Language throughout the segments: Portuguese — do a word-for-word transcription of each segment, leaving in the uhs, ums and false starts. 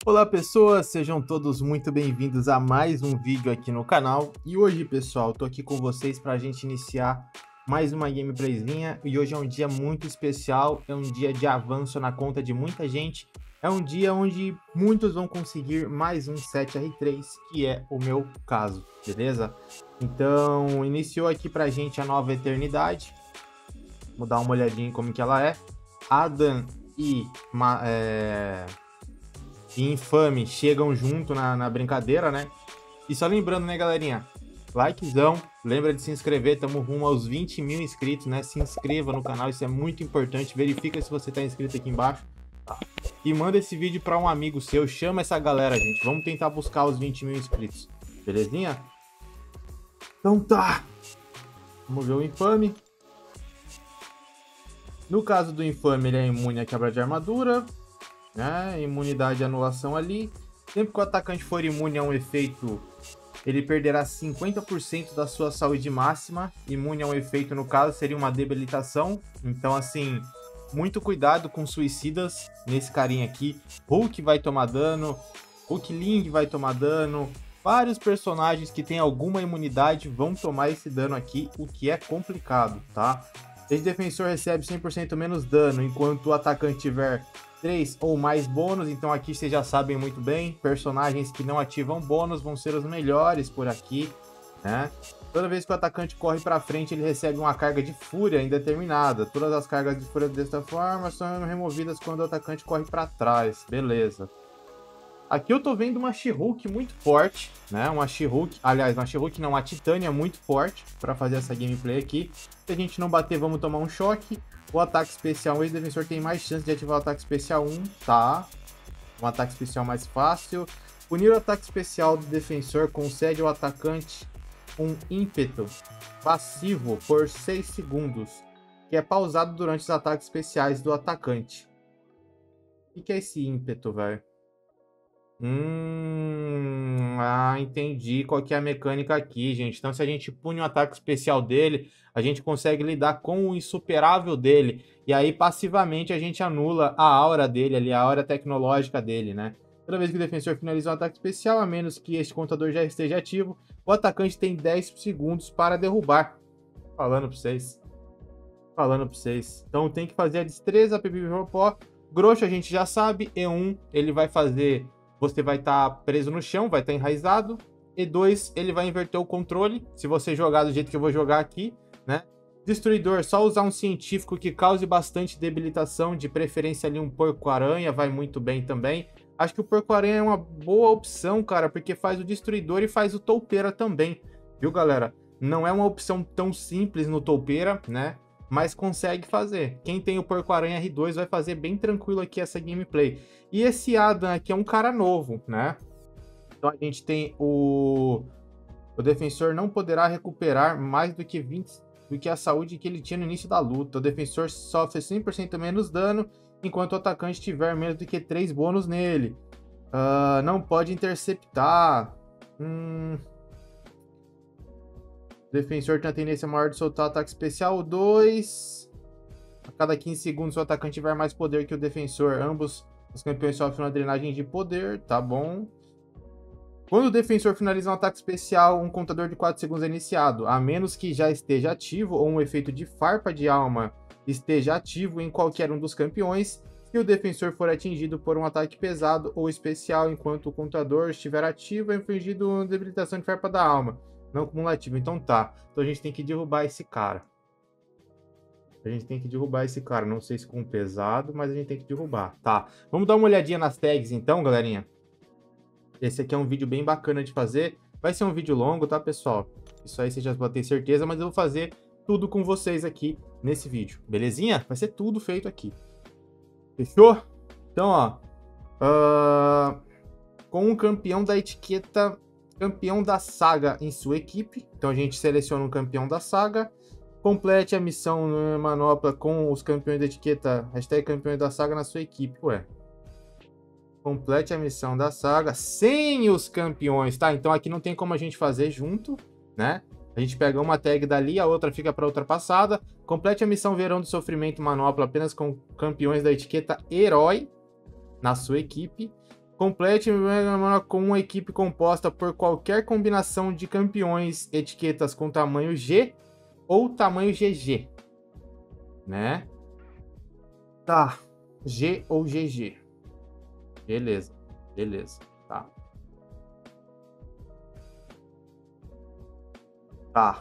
Olá pessoas, sejam todos muito bem-vindos a mais um vídeo aqui no canal. E hoje, pessoal, tô aqui com vocês para a gente iniciar mais uma gameplayzinha. E hoje é um dia muito especial, é um dia de avanço na conta de muita gente. É um dia onde muitos vão conseguir mais um sete R três, que é o meu caso, beleza? Então, iniciou aqui pra gente a nova Eternidade. Vou dar uma olhadinha em como que ela é. Adam e... É... e Infame chegam junto na, na brincadeira, né? E só lembrando, né, galerinha? Likezão, lembra de se inscrever, estamos rumo aos vinte mil inscritos, né? Se inscreva no canal, isso é muito importante. Verifica se você está inscrito aqui embaixo. Tá? E manda esse vídeo para um amigo seu, chama essa galera, gente. Vamos tentar buscar os vinte mil inscritos, belezinha? Então tá. Vamos ver o Infame. No caso do Infame, ele é imune à quebra de armadura, né? Imunidade e anulação ali. Sempre que o atacante for imune a um efeito, ele perderá cinquenta por cento da sua saúde máxima. Imune a um efeito, no caso, seria uma debilitação. Então, assim, muito cuidado com suicidas nesse carinha aqui. Hulk vai tomar dano, Hulkling vai tomar dano. Vários personagens que têm alguma imunidade vão tomar esse dano aqui, o que é complicado, tá? Esse defensor recebe cem por cento menos dano, enquanto o atacante tiver três ou mais bônus. Então aqui vocês já sabem muito bem, personagens que não ativam bônus vão ser os melhores por aqui, né? Toda vez que o atacante corre para frente, ele recebe uma carga de fúria indeterminada. Todas as cargas de fúria desta forma são removidas quando o atacante corre para trás, beleza. Aqui eu tô vendo uma She-Hulk muito forte, né? Uma She-Hulk, aliás, uma She-Hulk não, uma Titânia muito forte para fazer essa gameplay aqui. Se a gente não bater, vamos tomar um choque. O ataque especial, o ex-defensor tem mais chance de ativar o ataque especial um, tá? Um ataque especial mais fácil. Punir o ataque especial do defensor concede ao atacante um ímpeto passivo por seis segundos, que é pausado durante os ataques especiais do atacante. O que é esse ímpeto, velho? Hum, ah, entendi qual que é a mecânica aqui, gente. Então, se a gente pune o ataque especial dele, a gente consegue lidar com o insuperável dele. E aí, passivamente, a gente anula a aura dele ali, a aura tecnológica dele, né? Toda vez que o defensor finaliza um ataque especial, a menos que este contador já esteja ativo, o atacante tem dez segundos para derrubar. Falando pra vocês. Falando pra vocês. Então, tem que fazer a destreza, P P P. Grosso, a gente já sabe. E um, ele vai fazer... Você vai estar tá preso no chão, vai estar tá enraizado. E dois, ele vai inverter o controle, se você jogar do jeito que eu vou jogar aqui, né? Destruidor, só usar um científico que cause bastante debilitação, de preferência ali um porco-aranha, vai muito bem também. Acho que o porco-aranha é uma boa opção, cara, porque faz o destruidor e faz o toupeira também, viu, galera? Não é uma opção tão simples no toupeira, né? Mas consegue fazer. Quem tem o Porco-Aranha R dois vai fazer bem tranquilo aqui essa gameplay. E esse Adam aqui é um cara novo, né? Então a gente tem o... O defensor não poderá recuperar mais do que vinte do que a saúde que ele tinha no início da luta. O defensor sofre cem por cento menos dano, enquanto o atacante tiver menos do que três bônus nele. Uh, não pode interceptar. Hum... O defensor tem a tendência maior de soltar ataque especial dois. A cada quinze segundos, o atacante tiver mais poder que o defensor. Ambos os campeões sofrem uma drenagem de poder. Tá bom. Quando o defensor finaliza um ataque especial, um contador de quatro segundos é iniciado. A menos que já esteja ativo ou um efeito de farpa de alma esteja ativo em qualquer um dos campeões. Se o defensor for atingido por um ataque pesado ou especial enquanto o contador estiver ativo, é infligido uma debilitação de farpa da alma. Não cumulativo, então tá. Então a gente tem que derrubar esse cara. A gente tem que derrubar esse cara. Não sei se com pesado, mas a gente tem que derrubar. Tá. Vamos dar uma olhadinha nas tags então, galerinha. Esse aqui é um vídeo bem bacana de fazer. Vai ser um vídeo longo, tá, pessoal? Isso aí vocês já podem ter certeza, mas eu vou fazer tudo com vocês aqui nesse vídeo. Belezinha? Vai ser tudo feito aqui. Fechou? Então, ó. Uh, com o campeão da etiqueta... Campeão da saga em sua equipe. Então a gente seleciona um campeão da saga. Complete a missão na manopla com os campeões da etiqueta. Hashtag campeões da saga na sua equipe. Ué. Complete a missão da saga sem os campeões, tá? Então aqui não tem como a gente fazer junto, né? A gente pega uma tag dali, a outra fica para outra passada. Complete a missão Verão do Sofrimento Manopla apenas com campeões da etiqueta Herói na sua equipe. Complete com uma equipe composta por qualquer combinação de campeões, etiquetas com tamanho G ou tamanho G G, né? Tá, G ou G G. Beleza, beleza, tá. Tá.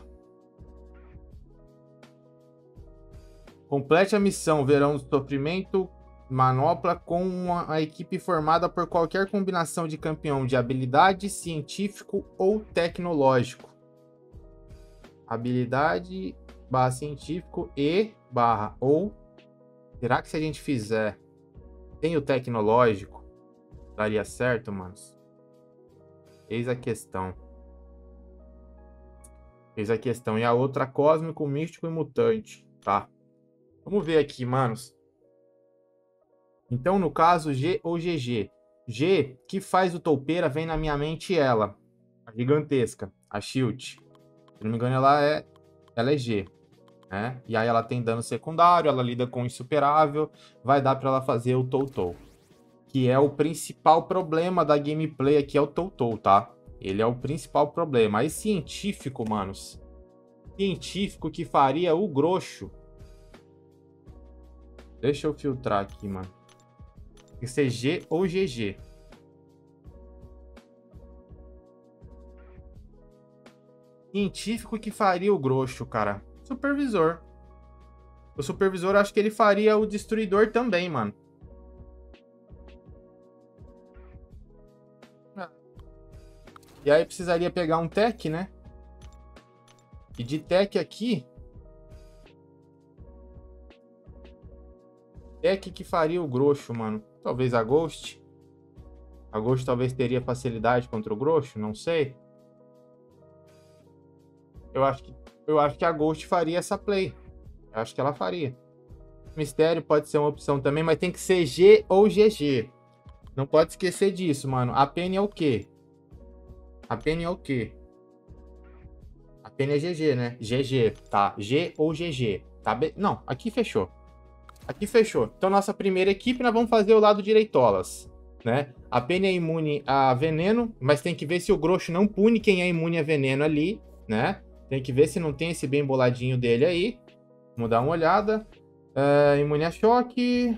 Complete a missão Verão do Sofrimento Manopla com uma, a equipe formada por qualquer combinação de campeão de habilidade, científico ou tecnológico. Habilidade barra científico e barra ou. Será que se a gente fizer tem o tecnológico, daria certo, manos? Eis a questão. Eis a questão. E a outra, cósmico, místico e mutante. Tá. Vamos ver aqui, manos. Então, no caso, G ou G G. G, que faz o toupeira, vem na minha mente ela. A gigantesca. A Shield. Se não me engano, ela é, ela é G. Né? E aí ela tem dano secundário, ela lida com o insuperável. Vai dar pra ela fazer o Toutou. Que é o principal problema da gameplay aqui, é o Toutou, tá? Ele é o principal problema. Aí, científico, manos. Científico que faria o grosso. Deixa eu filtrar aqui, mano. Tem que ser G ou G G. Científico que faria o grosso, cara. Supervisor. O supervisor, acho que ele faria o destruidor também, mano. E aí precisaria pegar um tech, né? E de tech aqui... Tech que faria o grosso, mano. Talvez a Ghost. A Ghost talvez teria facilidade contra o grosso, não sei. Eu acho que, eu acho que a Ghost faria essa play. Eu acho que ela faria. Mistério pode ser uma opção também, mas tem que ser G ou G G. Não pode esquecer disso, mano. A Penny é o quê? A Penny é o quê? A Penny é G G, né? G G, tá. G ou G G. Tá be... Não, aqui fechou. Aqui fechou. Então, nossa primeira equipe, nós vamos fazer o lado direitolas, né? A Penny é imune a veneno, mas tem que ver se o grosso não pune quem é imune a veneno ali, né? Tem que ver se não tem esse bem boladinho dele aí. Vamos dar uma olhada. É, imune a choque.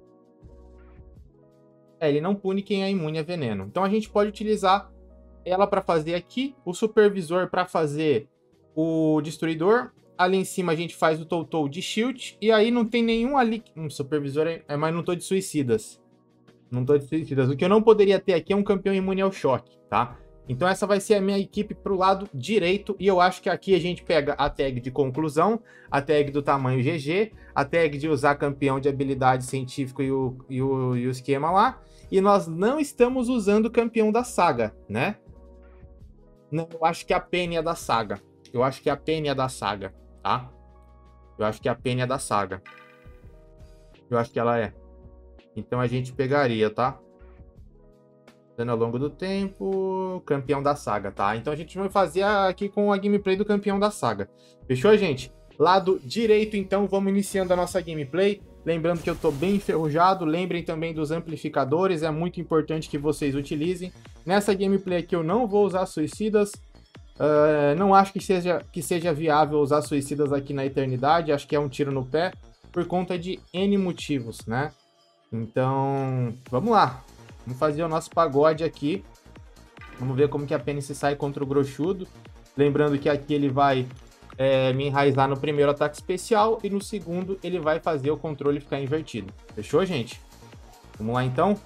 É, ele não pune quem é imune a veneno. Então, a gente pode utilizar ela para fazer aqui, o supervisor para fazer o destruidor. Ali em cima a gente faz o Toutou de shield. E aí não tem nenhum ali... Um supervisor é... Mas não tô de suicidas. Não tô de suicidas. O que eu não poderia ter aqui é um campeão imune ao choque, tá? Então essa vai ser a minha equipe pro lado direito. E eu acho que aqui a gente pega a tag de conclusão, a tag do tamanho G G, a tag de usar campeão de habilidade científico e o, e o, e o esquema lá. E nós não estamos usando o campeão da saga, né? Não, eu acho que a Penny é da saga. Eu acho que a Penny é da saga, tá? Eu acho que a Penny é da saga. Eu acho que ela é. Então a gente pegaria, tá? Dando ao longo do tempo, campeão da saga, tá? Então a gente vai fazer aqui com a gameplay do campeão da saga. Fechou, gente? Lado direito, então, vamos iniciando a nossa gameplay. Lembrando que eu tô bem enferrujado. Lembrem também dos amplificadores, é muito importante que vocês utilizem. Nessa gameplay aqui eu não vou usar suicidas. Uh, não acho que seja, que seja viável usar suicidas aqui na eternidade. Acho que é um tiro no pé, por conta de N motivos, né? Então, vamos lá. Vamos fazer o nosso pagode aqui. Vamos ver como que a Penny se sai contra o Grochudo. Lembrando que aqui ele vai é, me enraizar no primeiro ataque especial. E no segundo ele vai fazer o controle ficar invertido. Fechou, gente? Vamos lá, então.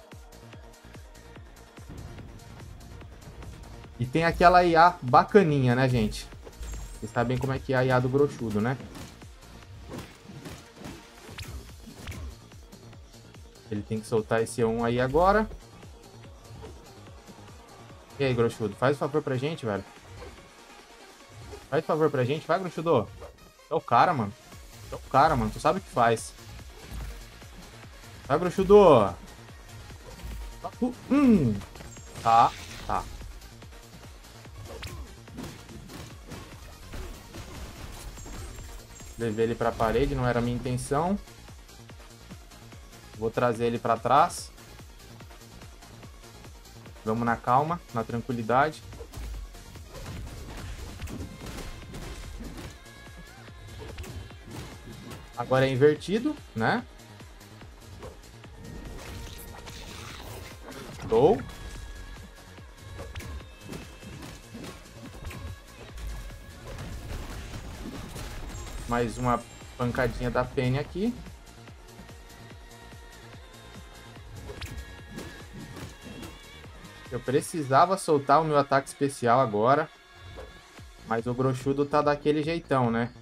E tem aquela I A bacaninha, né, gente? Vocês sabem como é que é a I A do Grochudo, né? Ele tem que soltar esse um aí agora. E aí, Grochudo, faz o favor pra gente, velho. Faz o favor pra gente, vai, Grochudo. É o cara, mano. É o cara, mano. Tu sabe o que faz. Vai, Grochudo. Hum. Tá, tá. Levei ele pra parede, não era a minha intenção. Vou trazer ele pra trás. Vamos na calma, na tranquilidade. Agora é invertido, né? Show. Mais uma pancadinha da Penny aqui. Eu precisava soltar o meu ataque especial agora. Mas o Groxudo tá daquele jeitão, né?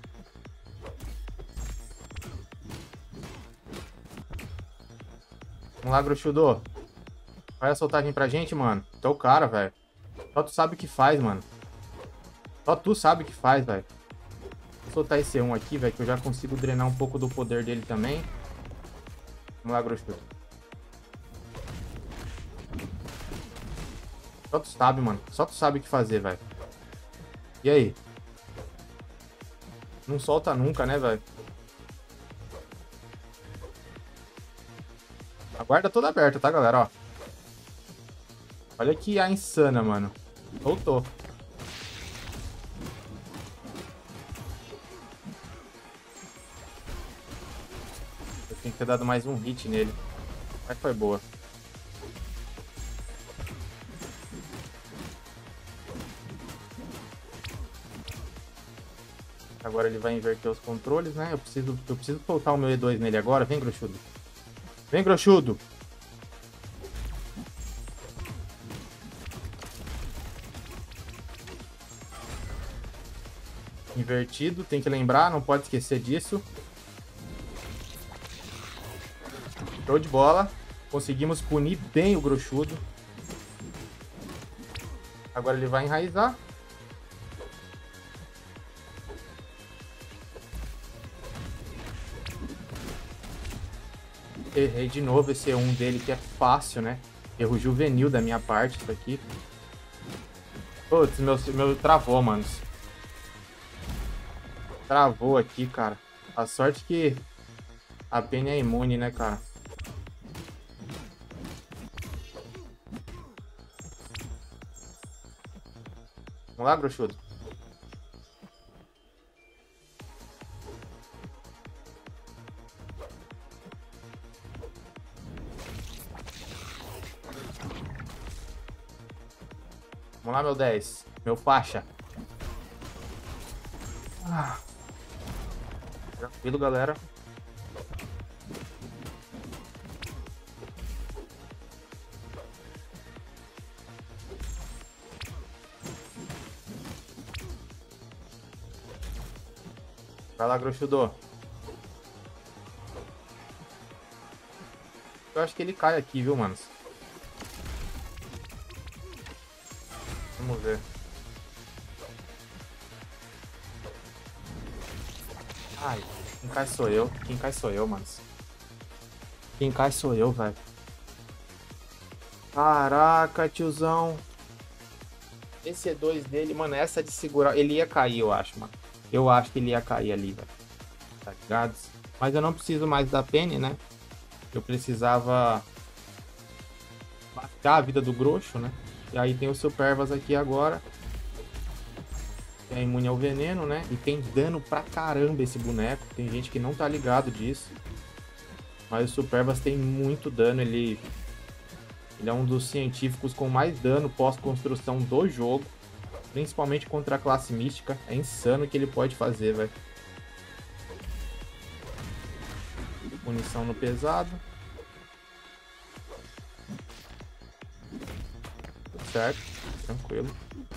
Vamos lá, Groxudo. Vai a soltagem pra gente, mano. Tu é o cara, velho. Só tu sabe o que faz, mano. Só tu sabe o que faz, velho. Vou soltar esse um aqui, velho, que eu já consigo drenar um pouco do poder dele também. Vamos lá, Groxudo. Só tu sabe, mano. Só tu sabe o que fazer, velho. E aí? Não solta nunca, né, velho? A guarda toda aberta, tá, galera? Ó. Olha que a insana, mano. Soltou. Eu tenho que ter dado mais um hit nele. Mas foi boa. Agora ele vai inverter os controles, né? Eu preciso, eu preciso soltar o meu E dois nele agora. Vem, Groxudo. Vem, Groxudo. Invertido, tem que lembrar, não pode esquecer disso. Show de bola. Conseguimos punir bem o Groxudo. Agora ele vai enraizar. Errei de novo esse E um dele, que é fácil, né? Erro juvenil da minha parte, isso aqui. Putz, meu, meu travou, mano. Travou aqui, cara. A sorte que a Penny é imune, né, cara? Vamos lá, Groxudo. Vamos lá, meu dez. Meu faixa. Ah. Tranquilo, galera. Vai lá, Groxudo. Eu acho que ele cai aqui, viu, manos? Vamos ver. Ai, quem cai sou eu. Quem cai sou eu, manos. Quem cai sou eu, velho. Caraca, tiozão. Esse E dois dele, mano, essa de segurar... Ele ia cair, eu acho, mano. Eu acho que ele ia cair ali, velho. Tá ligado? Mas eu não preciso mais da Penny, né? Eu precisava... matar a vida do Groxo, né? E aí tem o Supervas aqui agora. Que é imune ao veneno, né? E tem dano pra caramba esse boneco. Tem gente que não tá ligado disso. Mas o Supervas tem muito dano. Ele... Ele é um dos científicos com mais dano pós-construção do jogo. Principalmente contra a classe mística. É insano o que ele pode fazer, velho. Munição no pesado. Tudo certo. Tranquilo.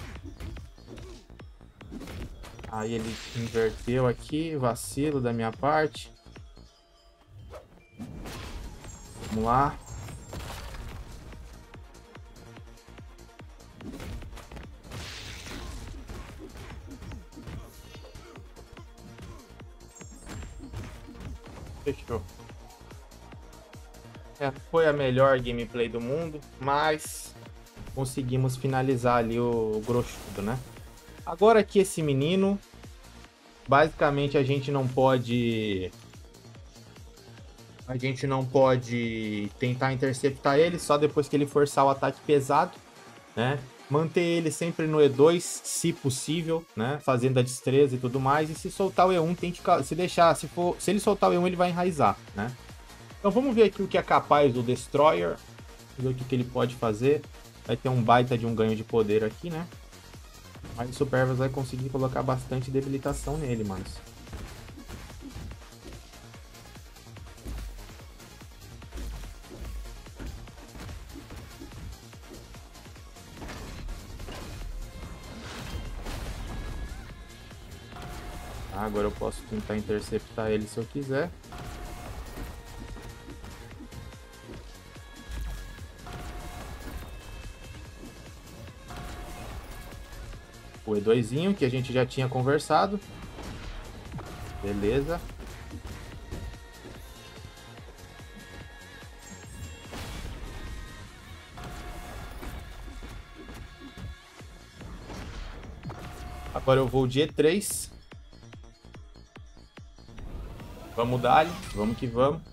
Aí ele inverteu aqui. Vacilo da minha parte. Vamos lá. Fechou. É, foi a melhor gameplay do mundo, mas conseguimos finalizar ali o, o Groxudo, né? Agora que esse menino, basicamente a gente não pode... A gente não pode tentar interceptar ele só depois que ele forçar o ataque pesado. né? Manter ele sempre no E dois, se possível, né? Fazendo a destreza e tudo mais. E se soltar o E um, tente se deixar. Se, for, se ele soltar o E um, ele vai enraizar, né? Então vamos ver aqui o que é capaz do Destroyer. Ver o que, que ele pode fazer. Vai ter um baita de um ganho de poder aqui, né? Mas o Supervas vai conseguir colocar bastante debilitação nele, manos. Tá, agora eu posso tentar interceptar ele se eu quiser. O E dois que a gente já tinha conversado. Beleza. Agora eu vou de E três. Vamos dar, vamos que vamos.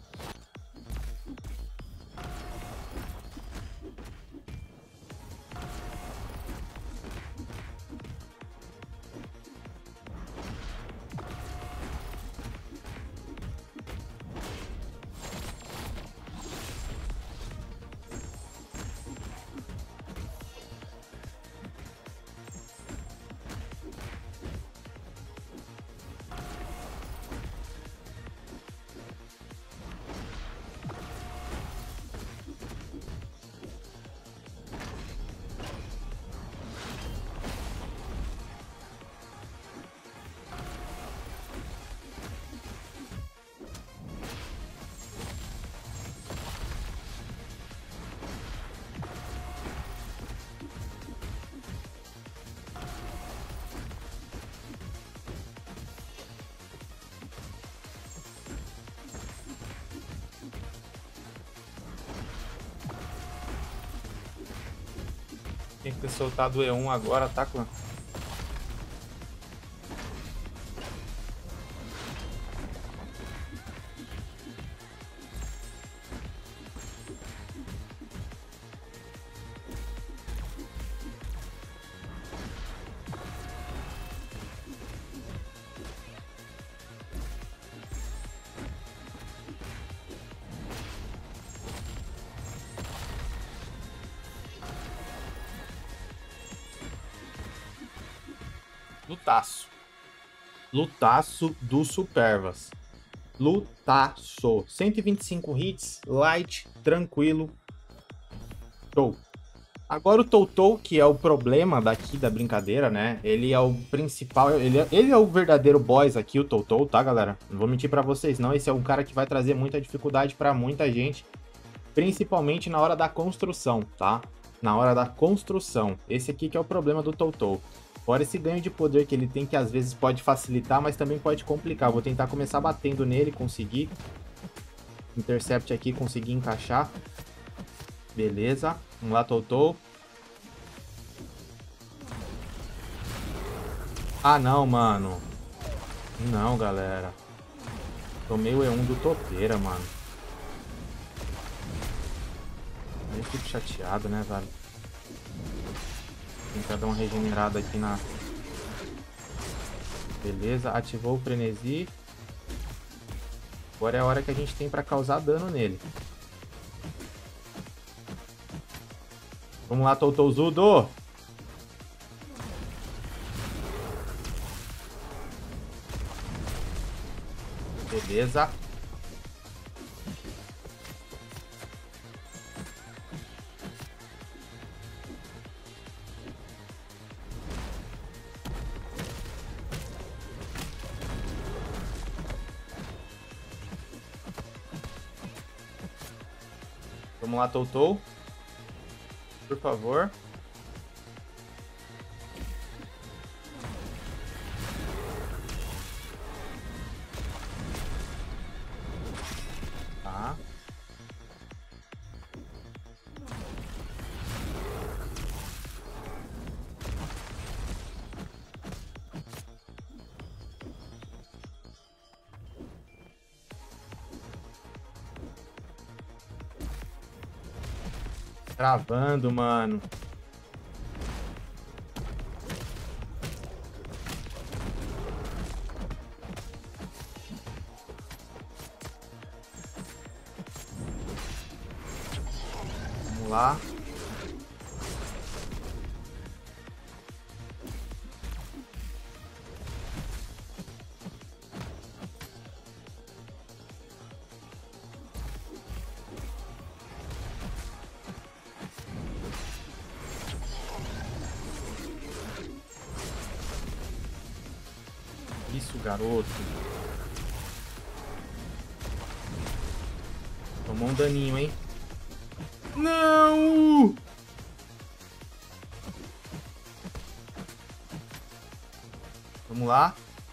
Tem que ter soltado o E um agora, tá, clã? Lutaço. Lutaço do Supervas. Lutaço. cento e vinte e cinco hits, light, tranquilo. Show. Agora o Toutou, que é o problema daqui da brincadeira, né? Ele é o principal, ele é, ele é o verdadeiro boss aqui, o Toutou, tá, galera? Não vou mentir pra vocês, não. Esse é um cara que vai trazer muita dificuldade pra muita gente, principalmente na hora da construção, tá? Na hora da construção. Esse aqui que é o problema do Toutou. Fora esse ganho de poder que ele tem, que às vezes pode facilitar, mas também pode complicar. Vou tentar começar batendo nele, conseguir. Intercept aqui, conseguir encaixar. Beleza. Vamos lá, Toutou. Ah, não, mano. Não, galera. Tomei o E um do topeira, mano. Eu fico chateado, né, velho? Tentar dar uma regenerada aqui na... Beleza, ativou o frenesi. Agora é a hora que a gente tem pra causar dano nele. Vamos lá, Toutouzudo! Beleza. Vamos lá, Toutou. Por favor. Tá. Travando, mano. lá. Isso, garoto. Tomou um daninho, hein? Não! Vamos lá.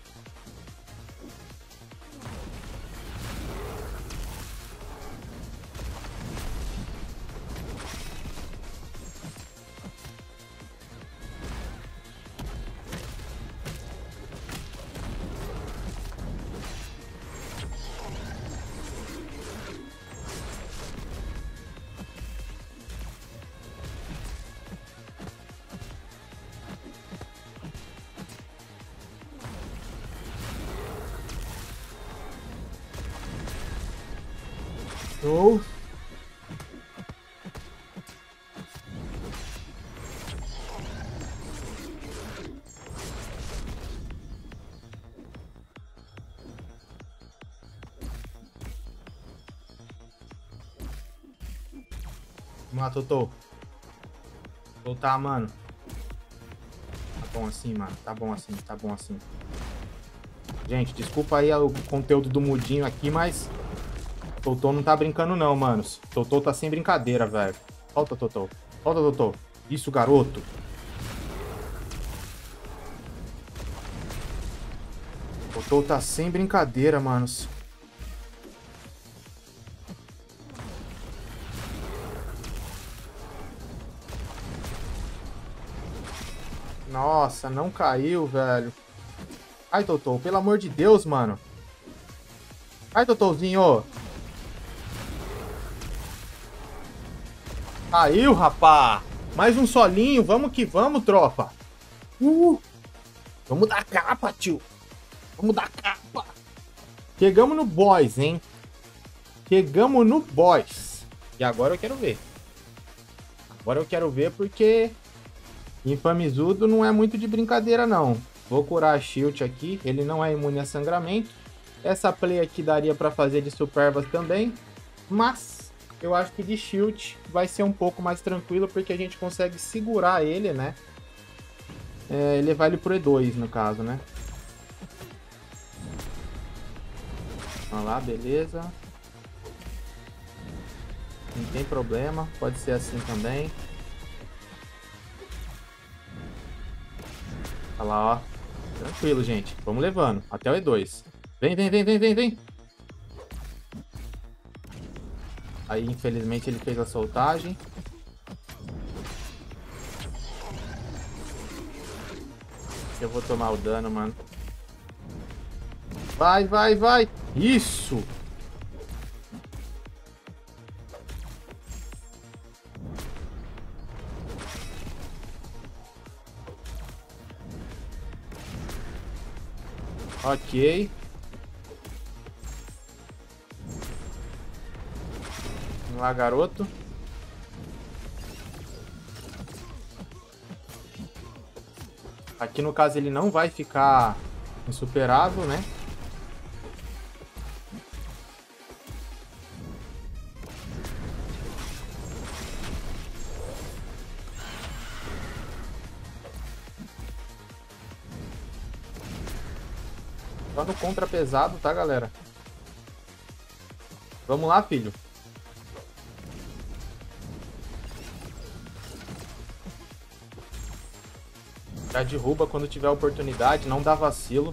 Oh. Vamos lá, Totô. Voltar, mano. Tá bom assim, mano. Tá bom assim, tá bom assim. Gente, desculpa aí o conteúdo do mudinho aqui, mas... Totô não tá brincando não, manos. Totô tá sem brincadeira, velho. Volta, Totô. Volta, Totô. Isso, garoto. Totô tá sem brincadeira, manos. Nossa, não caiu, velho. Ai, Totô, pelo amor de Deus, mano. Ai, Totôzinho. Caiu, rapá. Mais um solinho. Vamos que vamos, tropa. Uh, vamos dar capa, tio. Vamos dar capa. Chegamos no boys, hein? Chegamos no boys. E agora eu quero ver. Agora eu quero ver porque... Infamizudo não é muito de brincadeira, não. Vou curar a Shield aqui. Ele não é imune a sangramento. Essa play aqui daria pra fazer de Supervas também. Mas eu acho que de Shield vai ser um pouco mais tranquilo. Porque a gente consegue segurar ele, né? É, levar ele pro E dois, no caso, né? Olha lá, beleza. Não tem problema. Pode ser assim também. Olha lá, ó. Tranquilo, gente. Vamos levando. Até o E dois. Vem, vem, vem, vem, vem, vem. Aí, infelizmente, ele fez a soltagem. Eu vou tomar o dano, mano. Vai, vai, vai. Isso. Ok. Vamos lá, garoto. Aqui, no caso, ele não vai ficar insuperável, né? Só no contra pesado, tá, galera? Vamos lá, filho. Já derruba quando tiver oportunidade, não dá vacilo.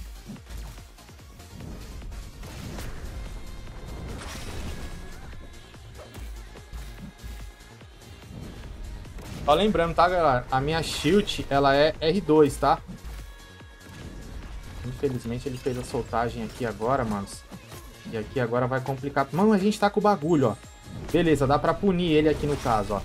Só lembrando, tá, galera? A minha shield, ela é R dois, tá? Infelizmente ele fez a soltagem aqui agora, manos. E aqui agora vai complicar. Mano, a gente tá com o bagulho, ó. Beleza, dá pra punir ele aqui no caso, ó.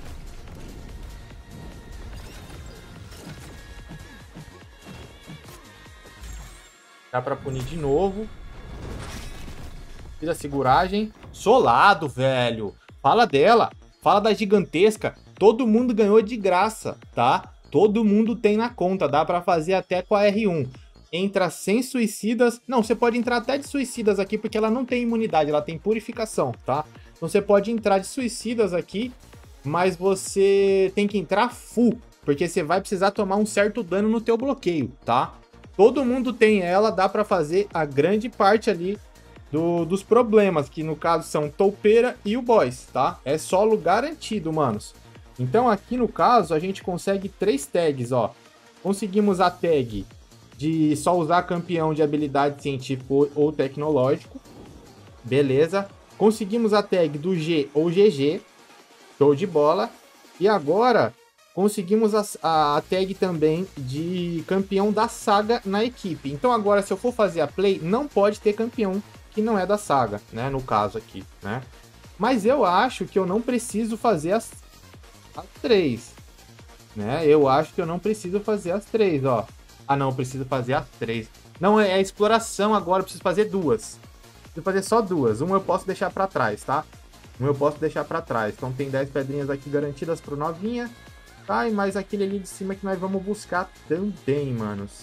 Dá pra punir de novo. Fiz a seguragem. Solado, velho. Fala dela. Fala da gigantesca, todo mundo ganhou de graça, tá? Todo mundo tem na conta, dá pra fazer até com a R um. Entra sem suicidas, não, você pode entrar até de suicidas aqui, porque ela não tem imunidade, ela tem purificação, tá? Então você pode entrar de suicidas aqui, mas você tem que entrar full, porque você vai precisar tomar um certo dano no teu bloqueio, tá? Todo mundo tem ela, dá pra fazer a grande parte ali do, dos problemas, que no caso são toupeira e o boss, tá? É solo garantido, manos. Então aqui no caso a gente consegue três tags, ó. Conseguimos a tag de só usar campeão de habilidade científico ou tecnológico. Beleza. Conseguimos a tag do G ou G G. Show de bola. E agora conseguimos a, a, a tag também de campeão da saga na equipe. Então agora se eu for fazer a play, não pode ter campeão que não é da saga, né? No caso aqui, né? Mas eu acho que eu não preciso fazer as, as três, né? Eu acho que eu não preciso fazer as três, ó. Ah, não, eu preciso fazer as três. Não, é a exploração agora, eu preciso fazer duas. Preciso fazer só duas. Uma eu posso deixar pra trás, tá? Uma eu posso deixar pra trás. Então tem dez pedrinhas aqui garantidas pro novinha. Tá, e mais aquele ali de cima que nós vamos buscar também, manos.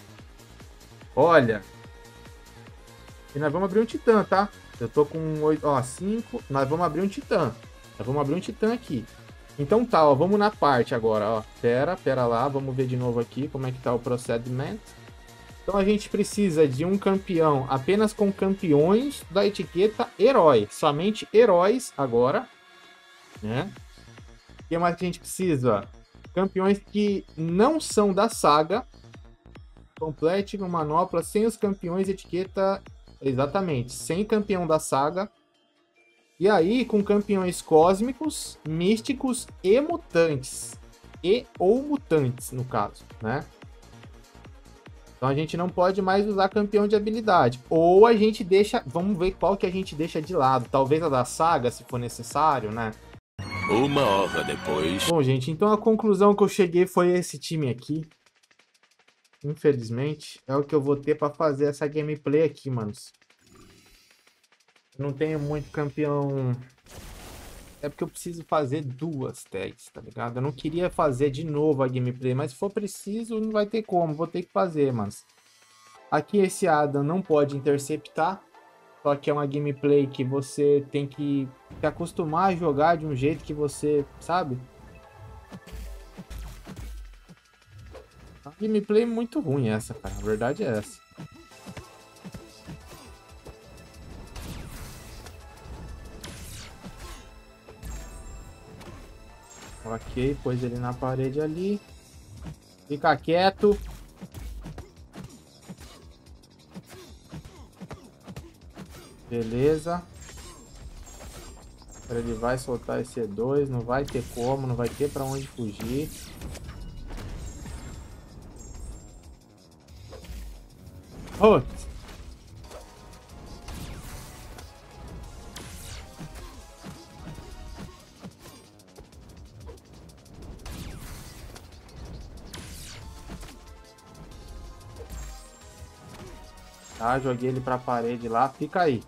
Olha. E nós vamos abrir um titã, tá? Eu tô com oito, ó, cinco. Nós vamos abrir um titã. Nós vamos abrir um titã aqui. Então tá, ó, vamos na parte agora, ó. Pera, pera lá, vamos ver de novo aqui como é que tá o procedimento. Então a gente precisa de um campeão apenas com campeões da etiqueta herói. Somente heróis agora, né? O que mais que a gente precisa? Campeões que não são da saga. Complete uma manopla sem os campeões etiqueta... Exatamente, sem campeão da saga. E aí, com campeões cósmicos, místicos e mutantes. E ou mutantes, no caso, né? Então a gente não pode mais usar campeão de habilidade. Ou a gente deixa... Vamos ver qual que a gente deixa de lado. Talvez a da saga, se for necessário, né? Uma hora depois... Bom, gente, então a conclusão que eu cheguei foi esse time aqui. Infelizmente, é o que eu vou ter pra fazer essa gameplay aqui, manos. Eu não tenho muito campeão... É porque eu preciso fazer duas tags, tá ligado? Eu não queria fazer de novo a gameplay, mas se for preciso, não vai ter como. Vou ter que fazer, manos. Aqui esse Adam não pode interceptar. Só que é uma gameplay que você tem que se acostumar a jogar de um jeito que você, sabe? Uma gameplay muito ruim essa, cara. A verdade é essa. Ok, pôs ele na parede ali. Fica quieto. Beleza. Agora ele vai soltar esse E dois. Não vai ter como, não vai ter pra onde fugir. Putz. Tá, joguei ele pra parede lá. Fica aí.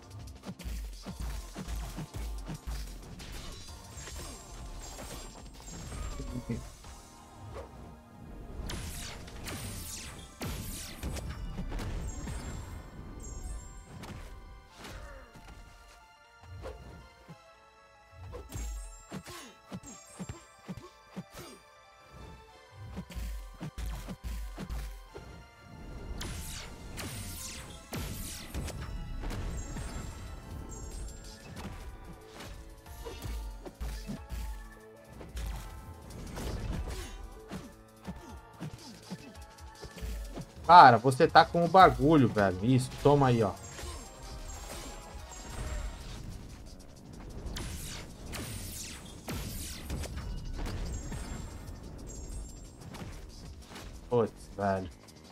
Cara, você tá com o bagulho, velho. Isso, toma aí, ó. Putz, velho.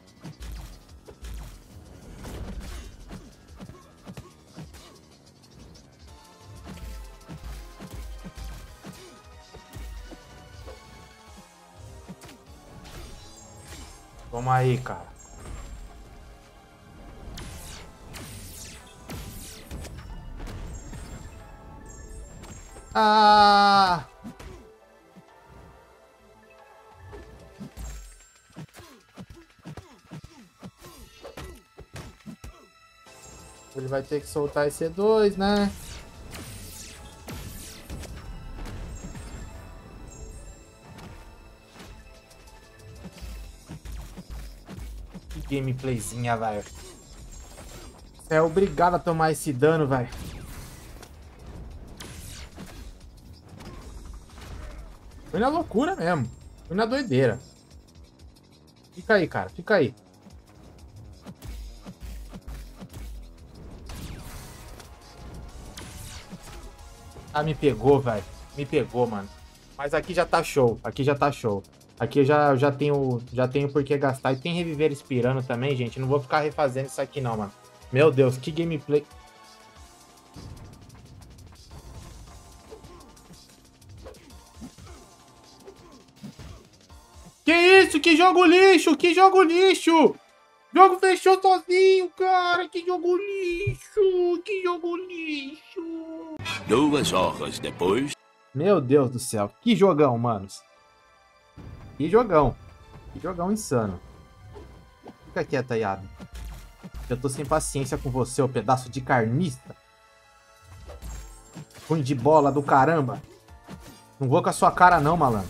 Toma aí, cara. Ah! Ele vai ter que soltar esse E dois, né? Que gameplayzinha, velho. Você é obrigado a tomar esse dano, velho. Foi na loucura mesmo. Foi na doideira. Fica aí, cara. Fica aí. Ah, me pegou, velho. Me pegou, mano. Mas aqui já tá show. Aqui já tá show. Aqui eu já, já tenho já tenho por que gastar. E tem reviver inspirando também, gente. Não vou ficar refazendo isso aqui, não, mano. Meu Deus, que gameplay. Que isso? Que jogo lixo! Que jogo lixo! O jogo fechou sozinho, cara! Que jogo lixo! Que jogo lixo! Duas horas depois... Meu Deus do céu. Que jogão, manos. Que jogão. Que jogão insano. Fica quieto aí, Adam. Eu tô sem paciência com você, ô pedaço de carnista. Ruim de bola do caramba. Não vou com a sua cara não, malandro.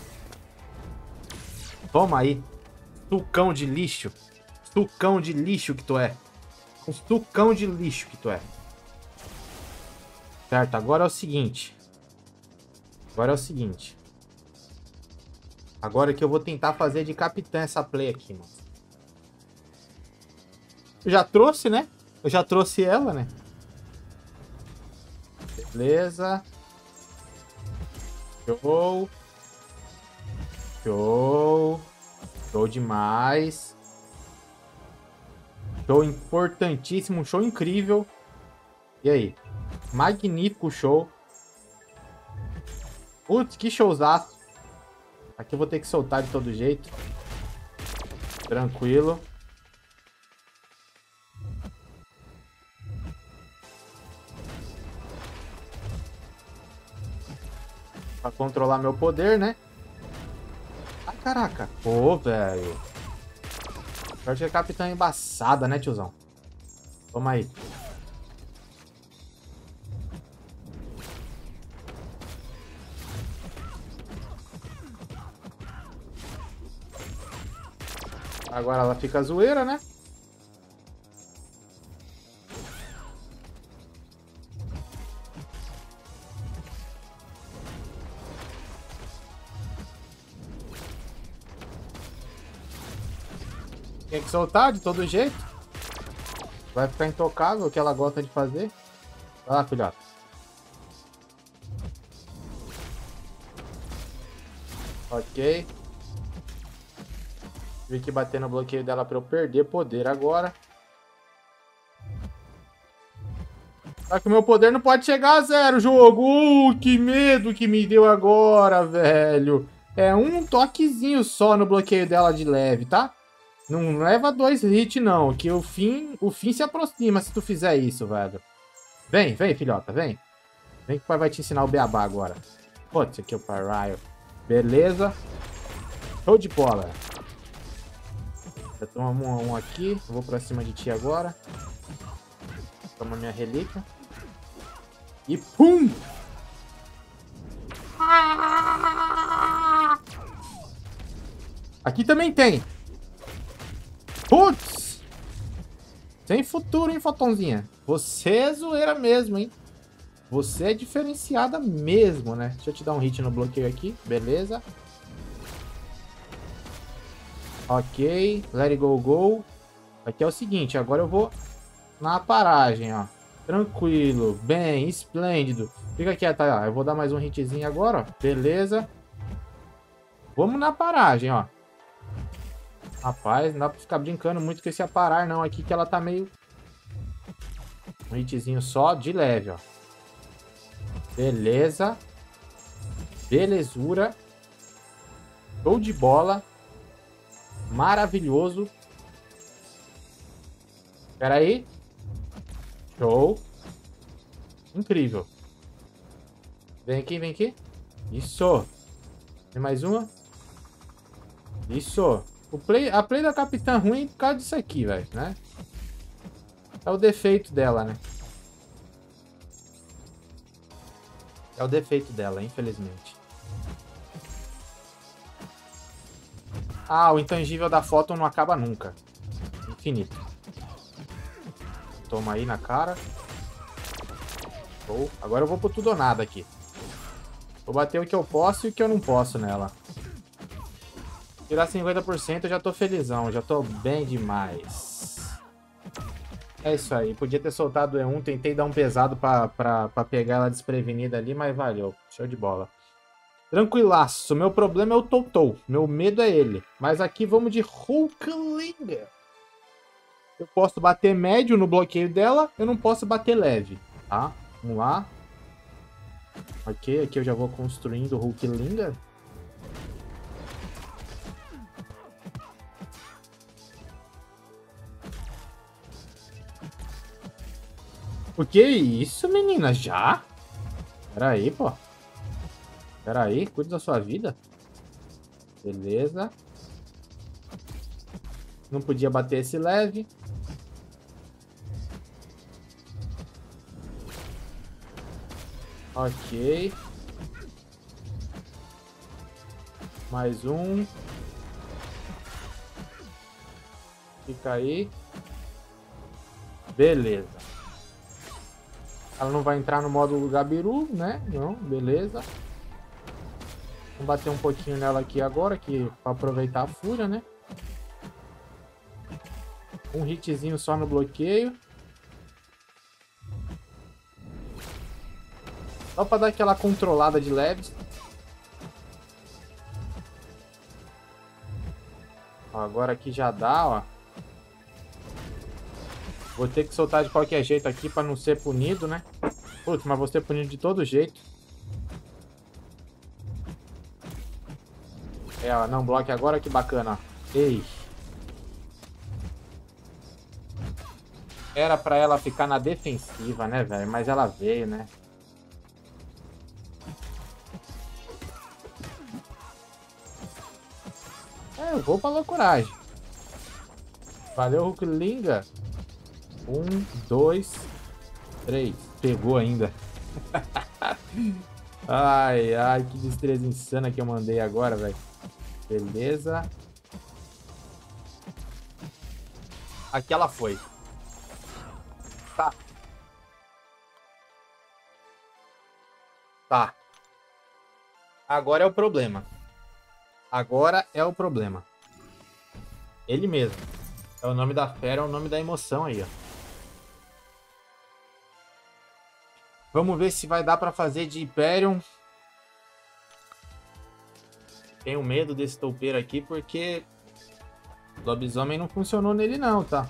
Toma aí. Sucão de lixo. Sucão de lixo que tu é. Um sucão de lixo que tu é. Certo, agora é o seguinte. Agora é o seguinte. Agora que eu vou tentar fazer de capitã essa play aqui, mano. Eu já trouxe, né? Eu já trouxe ela, né? Beleza. Show. Show. Show demais. Show importantíssimo. Show incrível. E aí? Magnífico show. Putz, que showzaço. Aqui eu vou ter que soltar de todo jeito. Tranquilo. Pra controlar meu poder, né? Ai, caraca. Pô, velho. Sorte que a capitã é embaçada, né, tiozão? Toma aí. Agora ela fica zoeira, né? Tem que soltar de todo jeito. Vai ficar intocável, o que ela gosta de fazer. Vai lá, filhote. Ok. Tive que bater no bloqueio dela para eu perder poder agora. Só que o meu poder não pode chegar a zero, jogo. Uh, que medo que me deu agora, velho. É um toquezinho só no bloqueio dela de leve, tá? Não leva dois hits, não. Que o fim, o fim se aproxima se tu fizer isso, velho. Vem, vem, filhota, vem. Vem que o pai vai te ensinar o beabá agora. Putz, aqui é o Pyraio. Beleza. Show de bola. Já tomamos um, um aqui. Vou pra cima de ti agora. Toma minha relíquia. E pum! Aqui também tem. Putz! Sem futuro, hein, Fotonzinha? Você é zoeira mesmo, hein? Você é diferenciada mesmo, né? Deixa eu te dar um hit no bloqueio aqui. Beleza. Ok. Let it go, go. Aqui é o seguinte. Agora eu vou na paragem, ó. Tranquilo. Bem, esplêndido. Fica quieto aí, ó. Eu vou dar mais um hitzinho agora, ó. Beleza. Vamos na paragem, ó. Rapaz, não dá pra ficar brincando muito com esse aparar, não. Aqui que ela tá meio... Um hitzinho só, de leve, ó. Beleza. Belezura. Show de bola. Maravilhoso. Espera aí. Show. Incrível. Vem aqui, vem aqui. Isso. Tem mais uma. Isso. O play, a play da Capitã ruim por causa disso aqui, velho, né? É o defeito dela, né? É o defeito dela, infelizmente. Ah, o intangível da foto não acaba nunca. Infinito. Toma aí na cara. Oh, agora eu vou pro tudo ou nada aqui. Vou bater o que eu posso e o que eu não posso nela. Tirar cinquenta por cento eu já tô felizão. Já tô bem demais. É isso aí. Podia ter soltado o E um. Tentei dar um pesado pra, pra, pra pegar ela desprevenida ali, mas valeu. Show de bola. Tranquilaço. Meu problema é o Toutou. Meu medo é ele. Mas aqui vamos de Hulkling. Eu posso bater médio no bloqueio dela. Eu não posso bater leve. Tá? Vamos lá. Ok, aqui eu já vou construindo o Hulkling. O que é isso, menina? Já? Pera aí, pô. Pera aí, cuide da sua vida. Beleza. Não podia bater esse leve. Ok. Mais um. Fica aí. Beleza. Ela não vai entrar no modo Gabiru, né? Não, beleza. Vamos bater um pouquinho nela aqui agora, aqui, pra aproveitar a fúria, né? Um hitzinho só no bloqueio. Só pra dar aquela controlada de leves. Ó, agora aqui já dá, ó. Vou ter que soltar de qualquer jeito aqui pra não ser punido, né? Putz, mas vou ser punido de todo jeito. É, ó, não bloque agora, que bacana. Ei. Era pra ela ficar na defensiva, né, velho? Mas ela veio, né? É, eu vou pra loucuragem. Valeu, Hulklinga. Um, dois, três. Pegou ainda. Ai, ai, que destreza insana que eu mandei agora, velho. Beleza. Aqui ela foi. Tá. Tá. Agora é o problema. Agora é o problema. Ele mesmo. É o nome da fera, é o nome da emoção aí, ó. Vamos ver se vai dar pra fazer de Hyperion. Tenho medo desse toupeiro aqui, porque lobisomem não funcionou nele não, tá?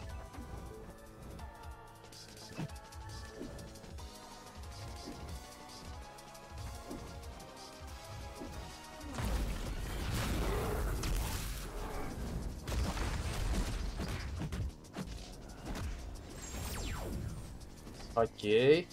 Ok.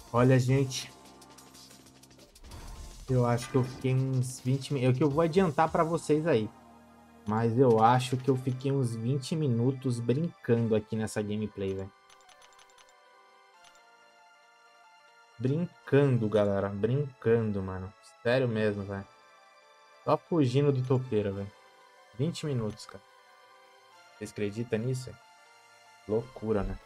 Olha, gente, eu acho que eu fiquei uns vinte minutos. É o que eu vou adiantar pra vocês aí. Mas eu acho que eu fiquei uns vinte minutos brincando aqui nessa gameplay, velho. Brincando, galera. Brincando, mano. Sério mesmo, velho. Só fugindo do topeiro, velho. vinte minutos, cara. Vocês acreditam nisso? Loucura, né?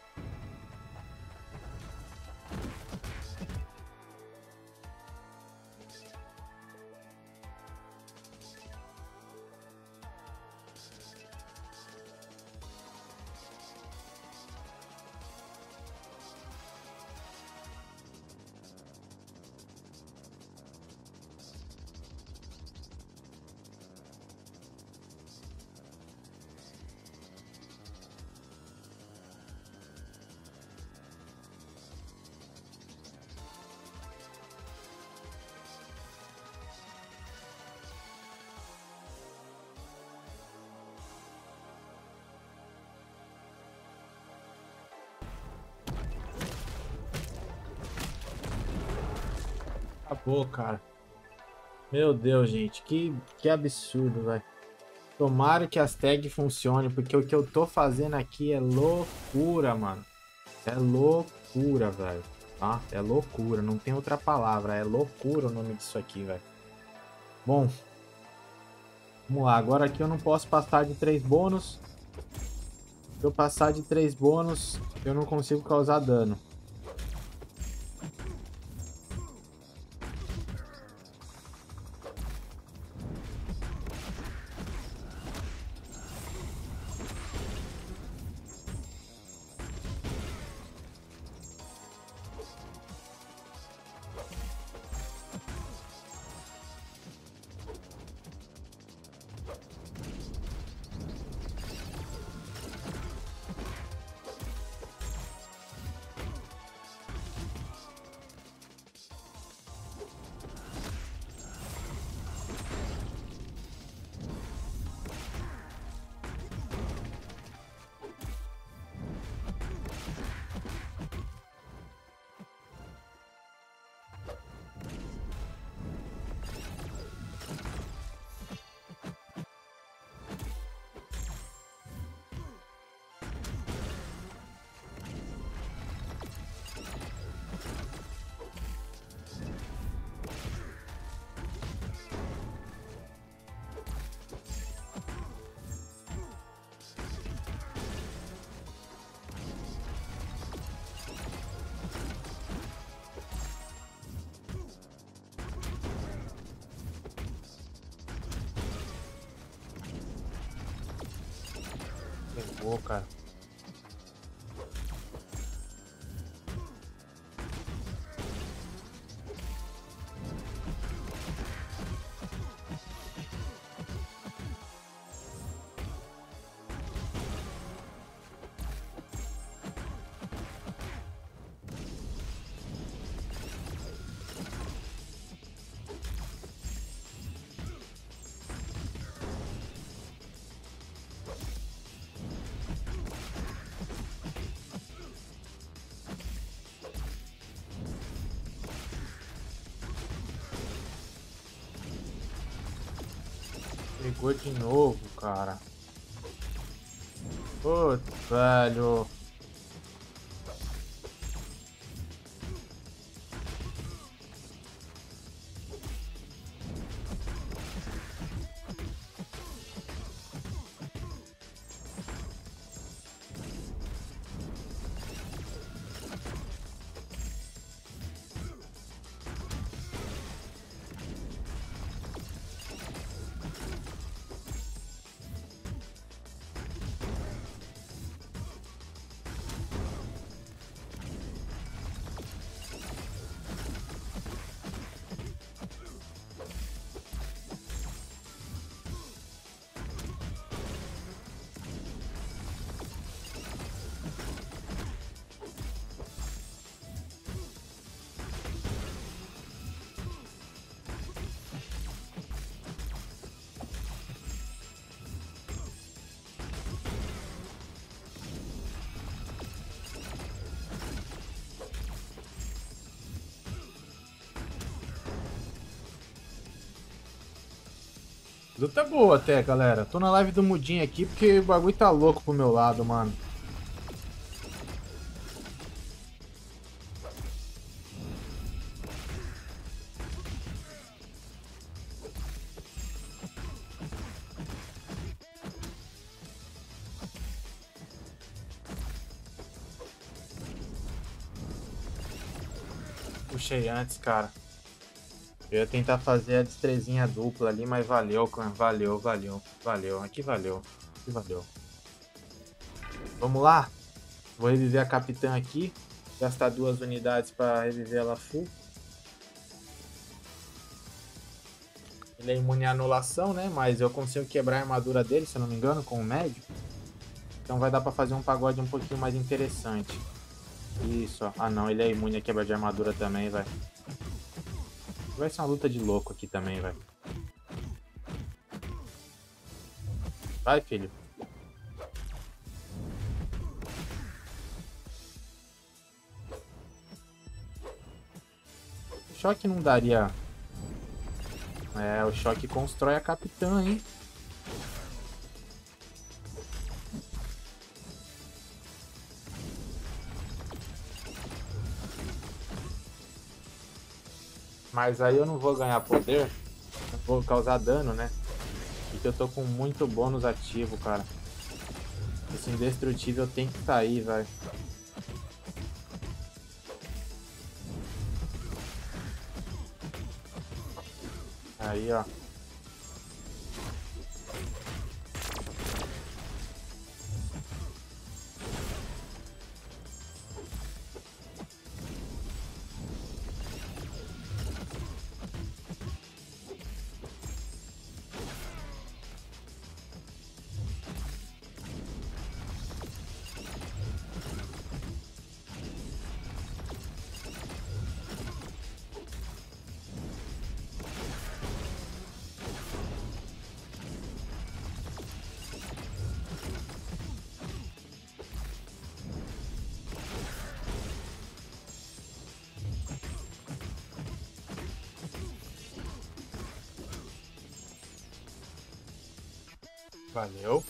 Acabou, cara. Meu Deus, gente. Que, que absurdo, velho. Tomara que as tags funcionem, porque o que eu tô fazendo aqui é loucura, mano. É loucura, velho. Tá? É loucura. Não tem outra palavra. É loucura o nome disso aqui, velho. Bom. Vamos lá. Agora aqui eu não posso passar de três bônus. Se eu passar de três bônus, eu não consigo causar dano. Pegou, cara. Pegou de novo, cara. Putz, velho. Luta boa até, galera. Tô na live do Mudinho aqui porque o bagulho tá louco pro meu lado, mano. Puxei antes, cara. Eu ia tentar fazer a destrezinha dupla ali, mas valeu, valeu, valeu, valeu. Aqui valeu, aqui valeu. Vamos lá? Vou reviver a Capitã aqui. Gastar duas unidades para reviver ela full. Ele é imune à anulação, né? Mas eu consigo quebrar a armadura dele, se eu não me engano, com o médio. Então vai dar para fazer um pagode um pouquinho mais interessante. Isso, ó. Ah não, ele é imune a quebra de armadura também, vai. Vai ser uma luta de louco aqui também, vai. Vai, filho. Choque não daria... É, o choque constrói a Capitã, hein? Mas aí eu não vou ganhar poder, eu vou causar dano, né? Porque eu tô com muito bônus ativo, cara. Esse indestrutível tem que sair, velho. Aí, ó. Valeu.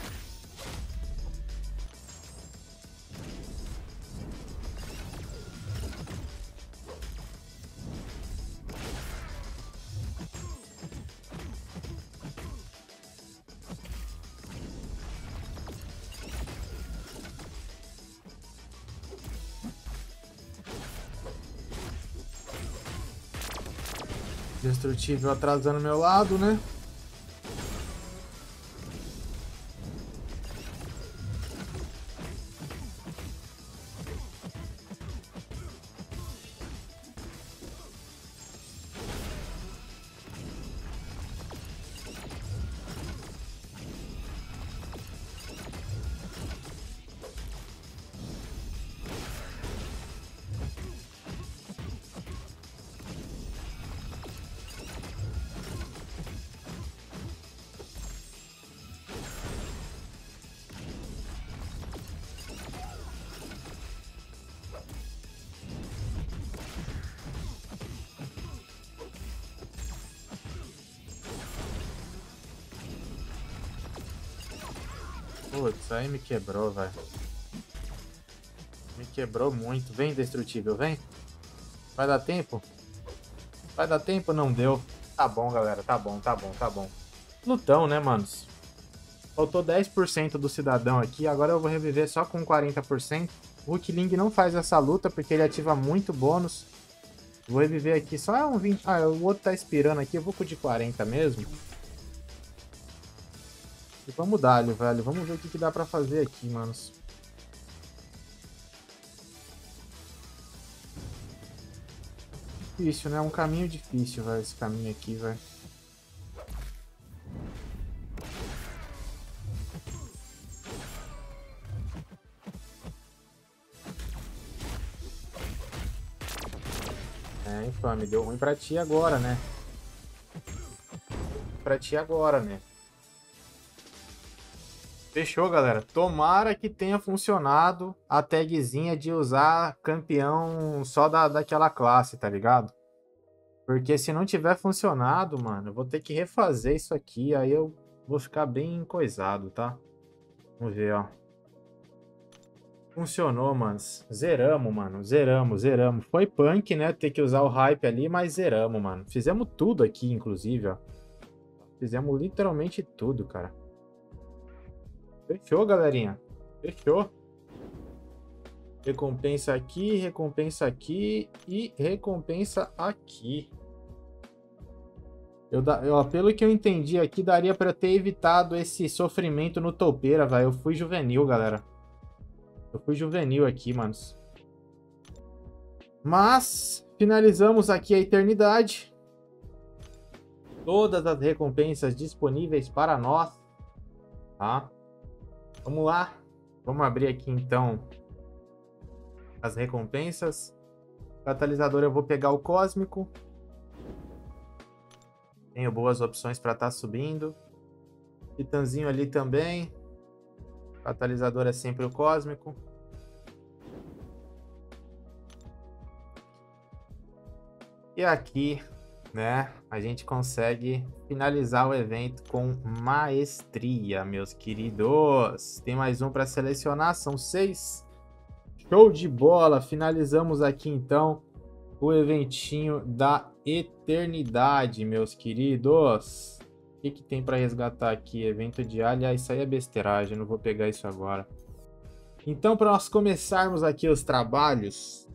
Destrutível atrasando meu lado, né? Putz, aí me quebrou, velho. Me quebrou muito. Vem, destrutível, vem. Vai dar tempo? Vai dar tempo? Não deu. Tá bom, galera. Tá bom, tá bom, tá bom. Lutão, né, manos? Faltou dez por cento do cidadão aqui. Agora eu vou reviver só com quarenta por cento. O Hulkling não faz essa luta porque ele ativa muito bônus. Vou reviver aqui só um vinte. Ah, o outro tá expirando aqui. Eu vou com o de quarenta mesmo. E vamos dar, velho. Vamos ver o que, que dá pra fazer aqui, manos. Difícil, né? Um caminho difícil, velho. Esse caminho aqui, velho. É, infame. Deu ruim pra ti agora, né? Pra ti agora, né? Fechou, galera. Tomara que tenha funcionado a tagzinha de usar campeão só da, daquela classe, tá ligado? Porque se não tiver funcionado, mano, eu vou ter que refazer isso aqui. Aí eu vou ficar bem coisado, tá? Vamos ver, ó. Funcionou, manos. Zeramos, mano. Zeramos, zeramos. Foi punk, né? Ter que usar o hype ali, mas zeramos, mano. Fizemos tudo aqui, inclusive, ó. Fizemos literalmente tudo, cara. Fechou, galerinha. Fechou. Recompensa aqui, recompensa aqui e recompensa aqui. Eu, eu, pelo que eu entendi aqui, daria pra ter evitado esse sofrimento no toupeira, velho. Eu fui juvenil, galera. Eu fui juvenil aqui, manos. Mas, finalizamos aqui a eternidade. Todas as recompensas disponíveis para nós. Tá? Vamos lá. Vamos abrir aqui, então, as recompensas. Catalisador, eu vou pegar o cósmico. Tenho boas opções para estar subindo. Titanzinho ali também. Catalisador é sempre o cósmico. E aqui, né, a gente consegue finalizar o evento com maestria, meus queridos. Tem mais um para selecionar, são seis. Show de bola! Finalizamos aqui, então, o eventinho da eternidade, meus queridos. O que, que tem para resgatar aqui? Evento diário. Ah, isso aí é besteiragem, não vou pegar isso agora. Então, para nós começarmos aqui os trabalhos...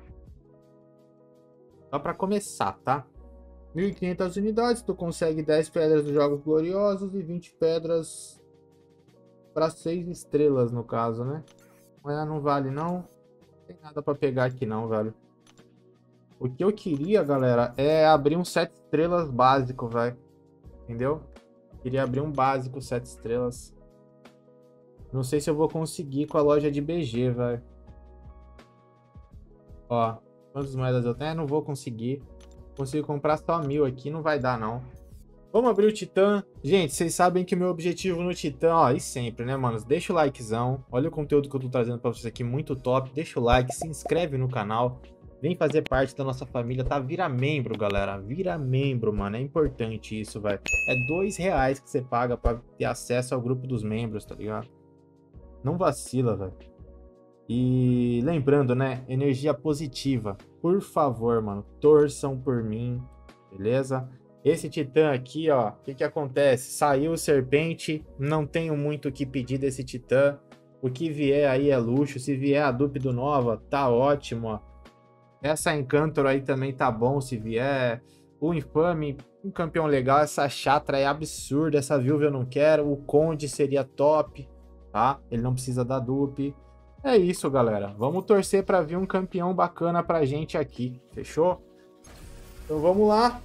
Só para começar, tá? mil e quinhentas unidades, tu consegue dez pedras dos Jogos Gloriosos e vinte pedras para seis estrelas, no caso, né? Mas não vale, não. Não tem nada para pegar aqui, não, velho. O que eu queria, galera, é abrir um sete estrelas básico, velho. Entendeu? Queria abrir um básico sete estrelas. Não sei se eu vou conseguir com a loja de B G, velho. Ó, quantas moedas eu tenho? Não vou conseguir. Consigo comprar só mil aqui, não vai dar, não. Vamos abrir o Titã. Gente, vocês sabem que o meu objetivo no Titã, ó, e sempre, né, manos? Deixa o likezão. Olha o conteúdo que eu tô trazendo pra vocês aqui, muito top. Deixa o like, se inscreve no canal. Vem fazer parte da nossa família, tá? Vira membro, galera. Vira membro, mano. É importante isso, velho. É dois reais que você paga pra ter acesso ao grupo dos membros, tá ligado? Não vacila, velho. E lembrando, né? Energia positiva. Por favor, mano. Torçam por mim, beleza? Esse Titã aqui, ó. O que que acontece? Saiu o Serpente. Não tenho muito o que pedir desse Titã. O que vier aí é luxo. Se vier a Dúpido Nova, tá ótimo, ó. Essa Encantor aí também tá bom se vier. O Infame, um campeão legal. Essa Chatra é absurda. Essa Viúva eu não quero. O Conde seria top, tá? Ele não precisa da dupe. É isso, galera. Vamos torcer pra vir um campeão bacana pra gente aqui. Fechou? Então vamos lá.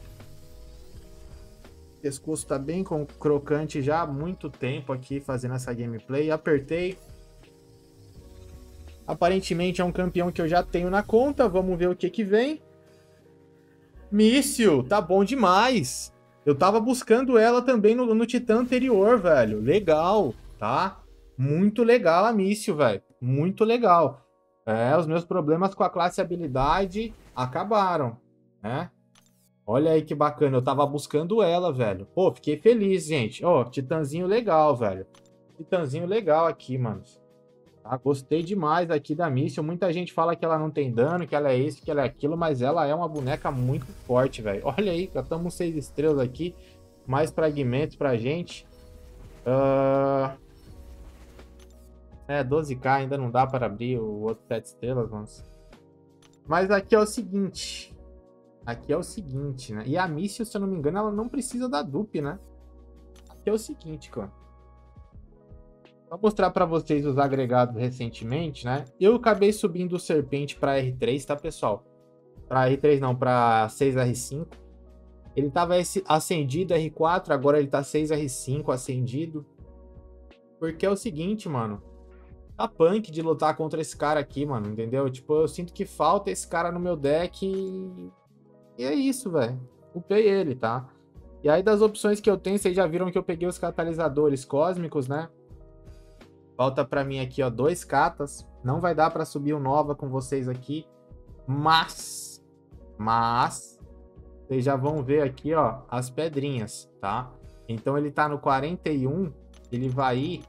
O pescoço tá bem com crocante já há muito tempo aqui fazendo essa gameplay. Apertei. Aparentemente é um campeão que eu já tenho na conta. Vamos ver o que que vem. Míssil, tá bom demais. Eu tava buscando ela também no, no Titã anterior, velho. Legal, tá? Muito legal a Míssil, velho. Muito legal. É, os meus problemas com a classe habilidade acabaram, né? Olha aí que bacana. Eu tava buscando ela, velho. Pô, fiquei feliz, gente. Ó, Titãzinho legal, velho. Titãzinho legal aqui, mano. Ah, gostei demais aqui da Míssil. Muita gente fala que ela não tem dano, que ela é isso, que ela é aquilo, mas ela é uma boneca muito forte, velho. Olha aí, já estamos seis estrelas aqui. Mais fragmentos pra gente. Uh... É, doze k ainda não dá para abrir o outro sete estrelas, mano. Mas aqui é o seguinte. Aqui é o seguinte, né? E a Míssil, se eu não me engano, ela não precisa da dupe, né? Aqui é o seguinte, cara. Vou mostrar para vocês os agregados recentemente, né? Eu acabei subindo o Serpente para R três, tá, pessoal? Para R três não, para seis R cinco. Ele tava acendido R quatro, agora ele tá seis R cinco acendido. Porque é o seguinte, mano. Tá punk de lutar contra esse cara aqui, mano, entendeu? Tipo, eu sinto que falta esse cara no meu deck e... E é isso, velho. Upei ele, tá? E aí das opções que eu tenho, vocês já viram que eu peguei os catalisadores cósmicos, né? Falta pra mim aqui, ó, dois catas. Não vai dar pra subir o Nova com vocês aqui. Mas... Mas... vocês já vão ver aqui, ó, as pedrinhas, tá? Então ele tá no quarenta e um, ele vai ir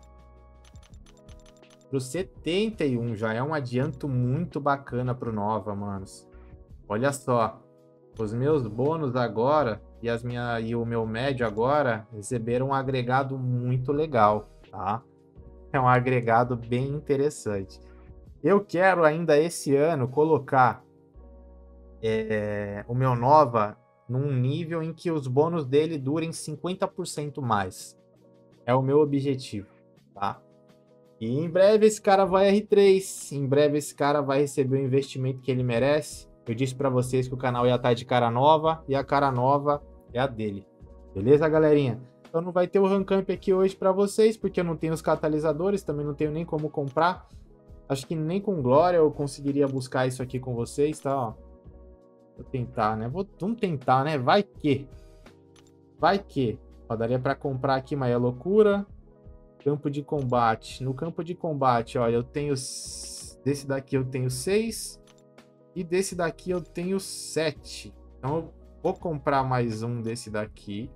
pro setenta e um, já é um adianto muito bacana pro Nova, manos. Olha só, os meus bônus agora e, as minha, e o meu médio agora receberam um agregado muito legal, tá? É um agregado bem interessante. Eu quero ainda esse ano colocar é, o meu Nova num nível em que os bônus dele durem cinquenta por cento mais. É o meu objetivo, tá? E em breve esse cara vai R três, em breve esse cara vai receber o investimento que ele merece. Eu disse para vocês que o canal ia estar de cara nova e a cara nova é a dele. Beleza, galerinha? Então não vai ter o Rancamp aqui hoje para vocês, porque eu não tenho os catalisadores, também não tenho nem como comprar. Acho que nem com Glória eu conseguiria buscar isso aqui com vocês, tá? Ó, vou tentar, né? Vou, vamos tentar, né? Vai que. Vai que. Ó, daria para comprar aqui, mas é loucura. Campo de combate. No campo de combate, ó, eu tenho... Desse daqui eu tenho seis. E desse daqui eu tenho sete. Então eu vou comprar mais um desse daqui.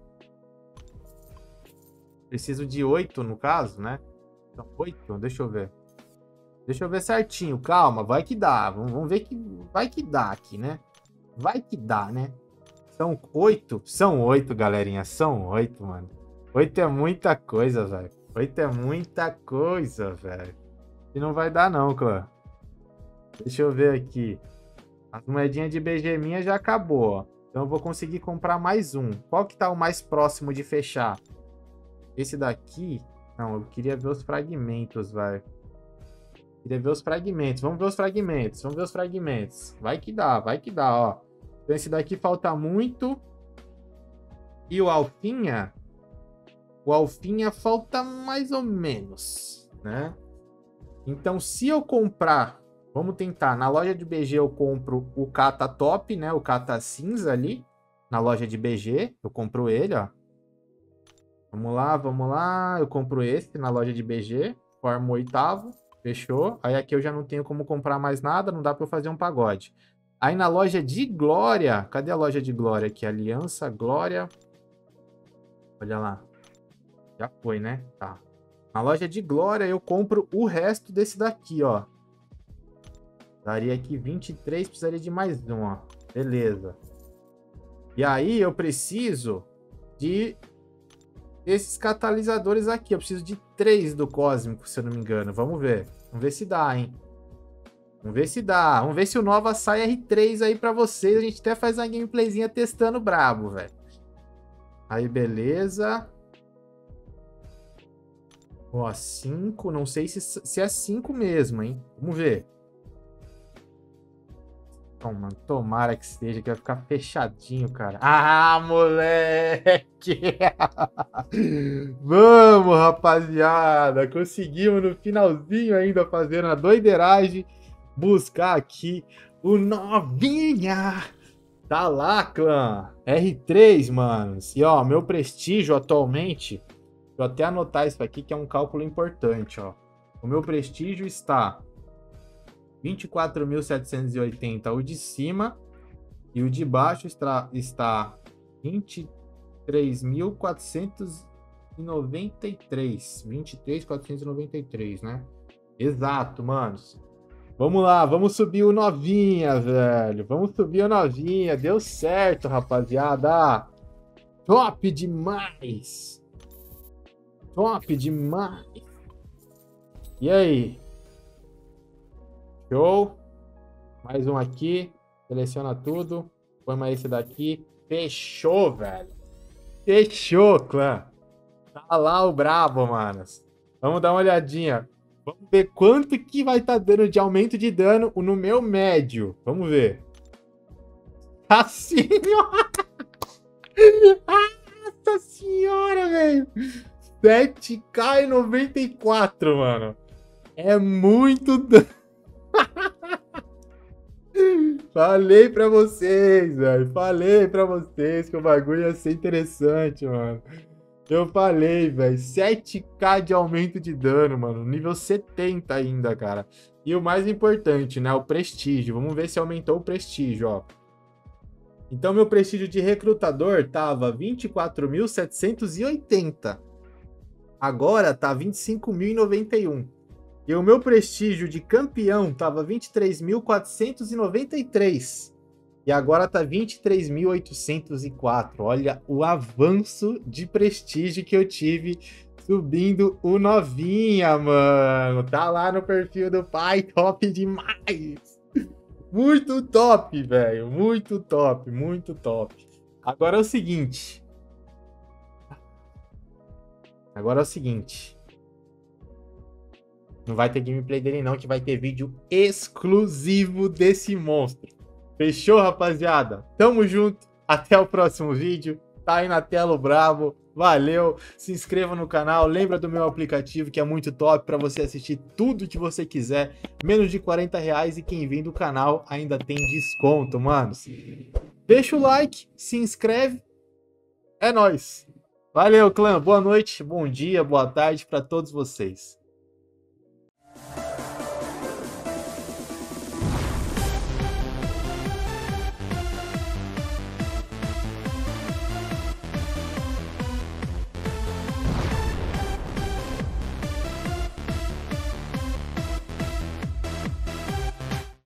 Preciso de oito no caso, né? Então, oito, deixa eu ver. Deixa eu ver certinho, calma, vai que dá. Vamos, vamos ver que vai que dá aqui, né? Vai que dá, né? São oito? São oito, galerinha. São oito, mano. Oito é muita coisa, velho. Oito é muita coisa, velho. E não vai dar não, clã. Deixa eu ver aqui. As moedinhas de B G minha já acabou, ó. Então eu vou conseguir comprar mais um. Qual que tá o mais próximo de fechar? Esse daqui... Não, eu queria ver os fragmentos, velho. Queria ver os fragmentos. Vamos ver os fragmentos. Vamos ver os fragmentos. Vai que dá, vai que dá, ó. Então esse daqui falta muito. E o Alfinha... O Alfinha falta mais ou menos, né? Então se eu comprar... Vamos tentar. Na loja de B G eu compro o Kata Top, né? O Kata Cinza ali. Na loja de B G. Eu compro ele, ó. Vamos lá, vamos lá. Eu compro esse na loja de B G. Forma o oitavo. Fechou. Aí aqui eu já não tenho como comprar mais nada. Não dá pra eu fazer um pagode. Aí na loja de Glória. Cadê a loja de Glória aqui? Aliança, Glória. Olha lá. Já foi, né? Tá. Na loja de Glória eu compro o resto desse daqui, ó. Daria aqui vinte e três. Precisaria de mais um, ó. Beleza. E aí eu preciso de... esses catalisadores aqui. Eu preciso de três do Cósmico, se eu não me engano. Vamos ver. Vamos ver se dá, hein? Vamos ver se dá. Vamos ver se o Nova sai R três aí pra vocês. A gente até faz uma gameplayzinha testando brabo, velho. Aí, beleza. Ó, cinco. Não sei se, se é cinco mesmo, hein? Vamos ver. Toma, tomara que seja, que vai ficar fechadinho, cara. Ah, moleque! Vamos, rapaziada! Conseguimos no finalzinho ainda fazer uma doideiragem buscar aqui o Novinha! Tá lá, clã! R três, manos. E, ó, meu prestígio atualmente... Vou até anotar isso aqui, que é um cálculo importante, ó. O meu prestígio está... vinte e quatro mil setecentos e oitenta o de cima e o de baixo está, está vinte e três mil quatrocentos e noventa e três. vinte e três mil quatrocentos e noventa e três, né? Exato, manos. Vamos lá, vamos subir o Novinha, velho. Vamos subir o Novinha. Deu certo, rapaziada. Top demais. Top demais. E aí? Show. Mais um aqui. Seleciona tudo. Põe mais esse daqui. Fechou, velho. Fechou, clã. Tá lá o brabo, manos. Vamos dar uma olhadinha. Vamos ver quanto que vai estar tá dando de aumento de dano no meu médio. Vamos ver. Assim, nossa senhora, velho. sete K e noventa e quatro, mano. É muito dano. Falei pra vocês, velho. Falei pra vocês que o bagulho ia ser interessante, mano. Eu falei, velho. sete K de aumento de dano, mano. Nível setenta ainda, cara. E o mais importante, né? O prestígio. Vamos ver se aumentou o prestígio, ó. Então, meu prestígio de recrutador tava vinte e quatro mil setecentos e oitenta. Agora tá vinte e cinco mil e noventa e um. E o meu prestígio de campeão tava vinte e três mil quatrocentos e noventa e três. E agora tá vinte e três mil oitocentos e quatro. Olha o avanço de prestígio que eu tive subindo o novinha, mano. Tá lá no perfil do pai, top demais. Muito top, velho. Muito top, muito top. Agora é o seguinte. Agora é o seguinte. Não vai ter gameplay dele não, que vai ter vídeo exclusivo desse monstro. Fechou, rapaziada? Tamo junto. Até o próximo vídeo. Tá aí na tela o brabo. Valeu. Se inscreva no canal. Lembra do meu aplicativo, que é muito top para você assistir tudo que você quiser. Menos de quarenta reais, e quem vem do canal ainda tem desconto, manos. Deixa o like, se inscreve. É nóis. Valeu, clã. Boa noite, bom dia, boa tarde para todos vocês.